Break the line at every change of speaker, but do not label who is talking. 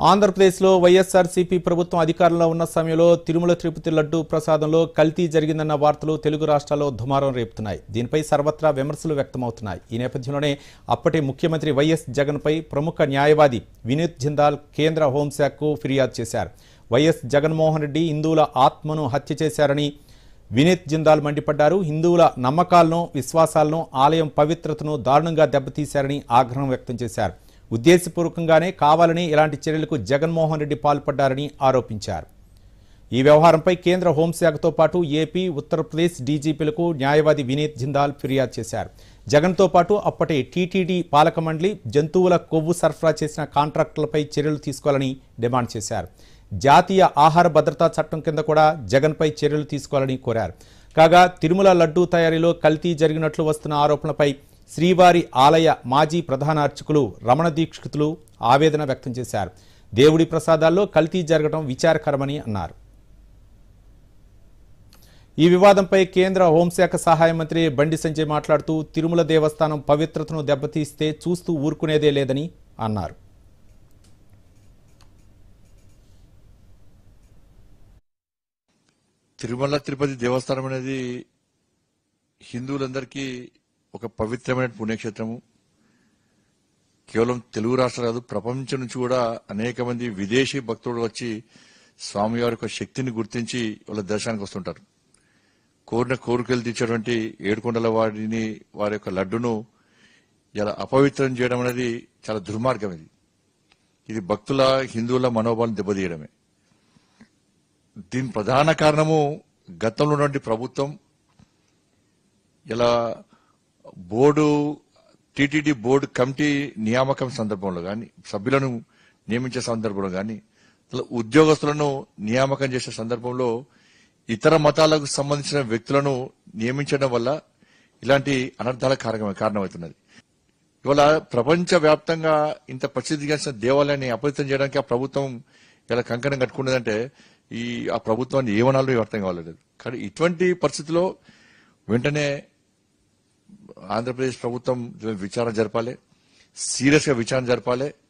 ఆంధ్రప్రదేశ్లో వైఎస్ఆర్సీపీ ప్రభుత్వం అధికారంలో ఉన్న సమయంలో తిరుమల తిరుపతి లడ్డూ ప్రసాదంలో కల్తీ జరిగిందన్న వార్తలు తెలుగు రాష్ట్రాల్లో దుమారం రేపుతున్నాయి. దీనిపై సర్వత్రా విమర్శలు వ్యక్తమవుతున్నాయి. ఈ నేపథ్యంలోనే అప్పటి ముఖ్యమంత్రి వైఎస్ జగన్పై ప్రముఖ న్యాయవాది వినీత్ జిందాల్ కేంద్ర హోంశాఖకు ఫిర్యాదు చేశారు. వైఎస్ జగన్మోహన్ రెడ్డి హిందువుల ఆత్మను హత్య చేశారని వినీత్ జిందాల్ మండిపడ్డారు. హిందువుల నమ్మకాలను, విశ్వాసాలను, ఆలయం పవిత్రతను దారుణంగా దెబ్బతీశారని ఆగ్రహం వ్యక్తం చేశారు. ఉద్దేశపూర్వకంగానే కావాలని ఇలాంటి చర్యలకు జగన్మోహన్ రెడ్డి పాల్పడ్డారని ఆరోపించారు. ఈ వ్యవహారంపై కేంద్ర హోంశాఖతో పాటు ఏపీ, ఉత్తరప్రదేశ్ డీజీపీలకు న్యాయవాది వినీత్ జిందాల్ ఫిర్యాదు చేశారు. జగన్తో పాటు అప్పటి టీటీడీ పాలక మండలి జంతువుల కొవ్వు సరఫరా చేసిన కాంట్రాక్టులపై చర్యలు తీసుకోవాలని డిమాండ్ చేశారు. జాతీయ ఆహార భద్రతా చట్టం కింద కూడా జగన్పై చర్యలు తీసుకోవాలని కోరారు. కాగా తిరుమల లడ్డూ తయారీలో కల్తీ జరిగినట్లు వస్తున్న ఆరోపణలపై శ్రీవారి ఆలయ మాజీ ప్రధాన అర్చకులు రమణ దీక్షితులు ఆవేదన వ్యక్తం చేశారు. దేవుడి ప్రసాదాల్లో కల్తీ జరగడం విచారకరమని అన్నారు. ఈ వివాదంపై కేంద్ర హోంశాఖ సహాయ మంత్రి బండి సంజయ్ మాట్లాడుతూ తిరుమల దేవస్థానం పవిత్రతను దెబ్బతీస్తే చూస్తూ ఊరుకునేదే లేదని అన్నారు.
తిరుమల తిరుపతి దేవస్థానం అనేది హిందువులందరికీ ఒక పవిత్రమైన పుణ్యక్షేత్రము. కేవలం తెలుగు రాష్ట్రాలు కాదు, ప్రపంచం నుంచి కూడా అనేక మంది విదేశీ భక్తులు వచ్చి స్వామివారి యొక్క శక్తిని గుర్తించి వాళ్ళ దర్శనానికి వస్తుంటారు. కోరిన కోరికలు తీర్చేటువంటి ఏడుకొండల వారిని, వారి యొక్క లడ్డును ఇలా అపవిత్రం చేయడం అనేది చాలా దుర్మార్గం. ఇది భక్తుల, హిందువుల మనోభావాలను దెబ్బతీయడమే. దీని ప్రధాన కారణము గతంలో ఉన్నటువంటి ప్రభుత్వం ఇలా బోర్డు, టీటీడీ బోర్డు కమిటీ నియామకం సందర్భంలో కానీ, సభ్యులను నియమించే సందర్భంలో కానీ, ఉద్యోగస్తులను నియామకం చేసే సందర్భంలో ఇతర మతాలకు సంబంధించిన వ్యక్తులను నియమించడం వల్ల ఇలాంటి అనర్థాల కారణమవుతున్నది. ఇవాళ ప్రపంచ వ్యాప్తంగా ఇంత ప్రసిద్ధిగాంచిన దేవాలయాన్ని అపవిత్రం చేయడానికి ఆ ప్రభుత్వం ఇలా కంకణం కట్టుకున్నదంటే ఆ ప్రభుత్వాన్ని ఏమనాలో అర్థం కావాలేదు. కానీ ఇటువంటి పరిస్థితుల్లో వెంటనే ఆంధ్రప్రదేశ్ ప్రభుత్వం విచారణ జరపాలి, సీరియస్ గా విచారణ జరపాలి.